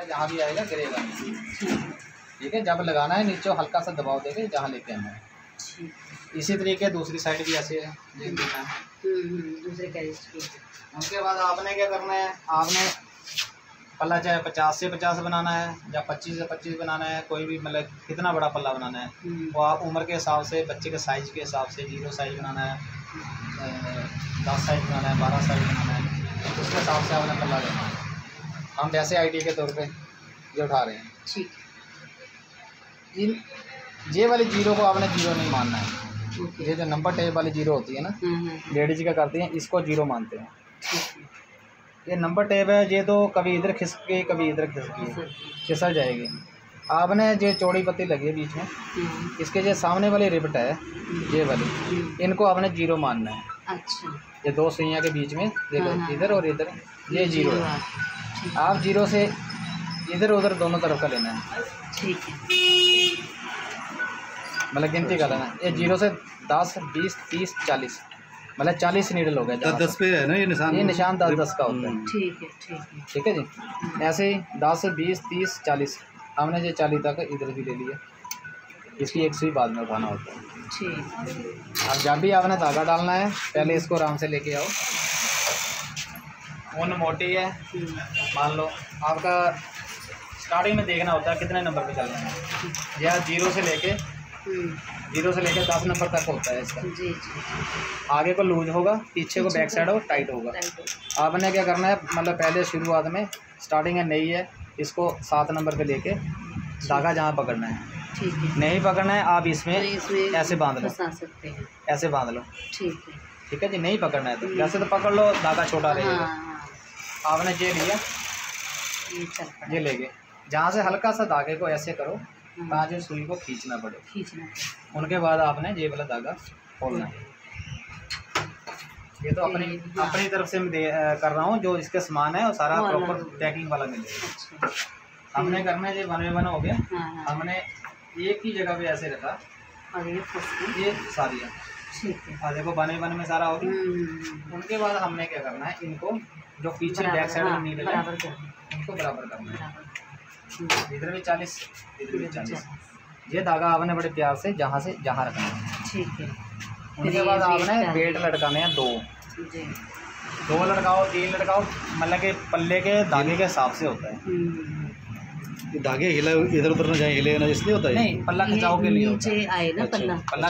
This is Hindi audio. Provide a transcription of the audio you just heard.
जहाँ भी आएगा गिरेगा नहीं। ठीक है, जब लगाना है नीचे हल्का सा दबाव देके जहाँ लेके आना है। इसी तरीके दूसरी साइड भी ऐसे है देना है। दूसरे कैरेट की। उसके बाद आपने क्या करना है, आपने पल्ला चाहे 50 से 50 बनाना है या 25 से 25 बनाना है, कोई भी मतलब कितना बड़ा पल्ला बनाना है वो आप उम्र के हिसाब से, बच्चे के साइज़ के हिसाब से 0 साइज़ बनाना है, 10 साइज़ बनाना है, 12 साइज़ बनाना है, उसके हिसाब से आपने पल्ला देना है। हम वैसे आइडिया के तौर पे ये उठा रहे हैं। ठीक। ये वाली 0 को आपने 0 नहीं मानना है। ये जो नंबर टेप वाली 0 होती है ना, लेडीज का करती हैं, इसको 0 मानते हैं। ये नंबर टेप है, ये तो कभी इधर खिसके कभी इधर खिसके फिसल जाएगी। आपने ये चौड़ी पत्ती लगी है बीच में, इसके जो सामने वाली रिबट है ये वाली, इनको आपने 0 मानना है। अच्छा। ये दो सुइयाँ के बीच में देखो, इधर और इधर ये 0 है। आप 0 से इधर उधर दोनों तरफ का लेना है। ठीक है, मतलब गिनती का लेना है। ये 0 से 10, 20, 30, 40 मतलब 40 नीडल हो गया। 10 पे है ना ये निशान? ये निशान 10-10 का होता है। ठीक है, ठीक है, ठीक है जी। ऐसे ही 10, 20, 30, 40 हमने ये 40 तक इधर भी ले लिया। इसकी एक सुई बाद में उठाना होता है। ठीक। अब जब भी आपने धागा डालना है पहले इसको आराम से लेके आओ। ऊन मोटी है, मान लो आपका स्टार्टिंग में देखना होता है कितने नंबर पे चलना है। या 0 से लेके 10 नंबर तक होता है इसका। जी। आगे को लूज होगा, पीछे को बैक साइड हो टाइट होगा। आपने क्या करना है, मतलब पहले शुरुआत में स्टार्टिंग है नई है, इसको 7 नंबर पे लेके धागा जहाँ पकड़ना है। ठीक है। नहीं पकड़ना है आप इसमें ऐसे बांध लो, फंसा सकते हैं। ऐसे बांध लो। ठीक है। ठीक है जी। नहीं पकड़ना है तो वैसे तो पकड़ लो, धागा छोटा रहेगा। आपने ये लिया, ये ले गए, जहाँ से हल्का सा धागे को ऐसे करो ताकि सुई को खींचना पड़े। उनके बाद आपने ये वाला धागा खोलना है। ये तो अपनी तरफ से मैं कर रहा हूँ, जो इसके सामान है वो सारा प्रॉपर पैकिंग वाला मिलेगा। हमने करना है, ये 1 में 1 हो गया। हमने एक ही जगह पे ऐसे रखा और ये सारी है। देखो 1 में 1 में सारा हो गया। उनके बाद हमने क्या करना है, इनको जो पीछे बैक साइड में नीडल है इनको बराबर करना है। इधर भी 40, इधर भी 40। ये धागा आपने बड़े प्यार से जहाँ रखना है। ठीक है। उनके बाद आपने बेल्ट लटकाने हैं 2 लटकाओ, 3 लटकाओ, मतलब कि पल्ले के धागे के हिसाब से होता है। ये धागे हिले इधर उधर ना जाए, हिले ना, इसलिए होता है। नहीं, पल्ला खिंचाव के लिए नीचे आए ना पल्ला।